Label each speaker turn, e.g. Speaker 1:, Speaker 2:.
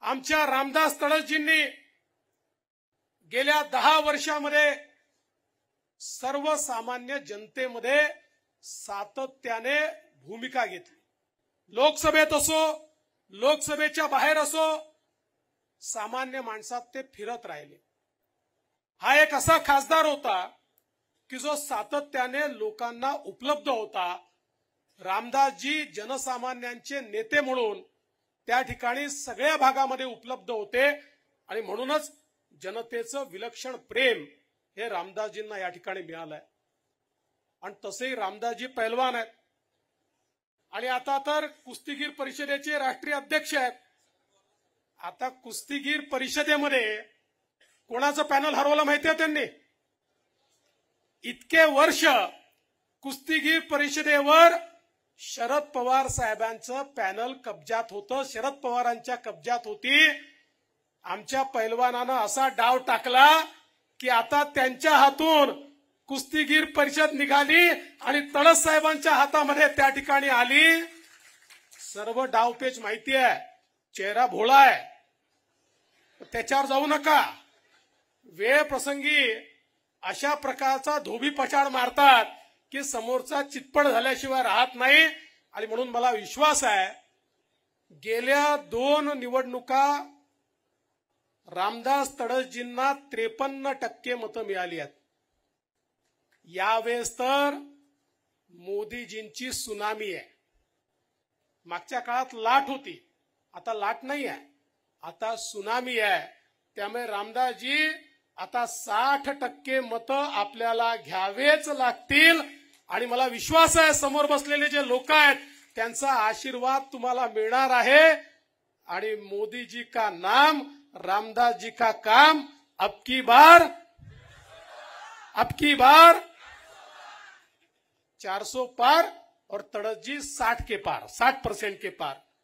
Speaker 1: आमच्या रामदास तडसजींनी गेल्या 10 वर्षामध्ये सर्वसामान्य जनतेमध्ये सातत्याने भूमिका घेतली। लोकसभेत असो, लोकसभेच्या बाहेर असो, सामान्य माणसात ते फिरत राहिले। हा एक असा खासदार होता की जो सातत्याने लोकांना उपलब्ध होता। रामदासजी जनसामान्यांचे नेते म्हणून त्या ठिकाणी सगळ्या भागामध्ये उपलब्ध होते आणि म्हणूनच जनतेचं विलक्षण प्रेम हे रामदासजींना या ठिकाणी मिळालंय। आणि तसेही रामदासजी पैलवान आहेत आणि आता तर कुस्तीगीर परिषदेचे राष्ट्रीय अध्यक्ष आहेत। आता कुस्तीगीर परिषदेमध्ये कोणाचं पॅनल हरवलं माहितीये त्यांनी? इतके वर्ष कुस्तीगीर परिषदेवर शरद पवार साहेबांचं पॅनल कब्जात होतं, शरद पवारांच्या कब्जात होती। आमच्या पैलवानानं असा डाव टाकला की आता त्यांच्या हातून कुस्तीगीर परिषद निघाली आणि तडस साहेबांच्या हातामध्ये त्या ठिकाणी आली। सर्व डावपेच माहिती आहे, चेहरा भोळा आहे, त्याच्यावर जाऊ नका। वेळ प्रसंगी अशा प्रकारचा धोबी पछाड मारतात की समोरचा चितपट झाल्याशिवाय राहत नाही। आणि म्हणून मला विश्वास आहे गेल्या 2 निवडणुका रामदास तडसजींना 53% मतं मिळाली आहेत। यावेळेस तर मोदीजींची सुनामी आहे। मागच्या काळात लाट होती, आता लाट नाही आहे, आता सुनामी आहे। त्यामुळे रामदासजी आता 60% मतं आपल्याला घ्यावेच लागतील आणि मला विश्वास आहे समोर बसलेले जे लोक आहेत त्यांचा आशीर्वाद तुम्हाला मिळणार आहे। आणि मोदी का नाम, रामदास जी का काम, अब की बार 400 पार और तड़स जी 60 के पार, 60% के पार।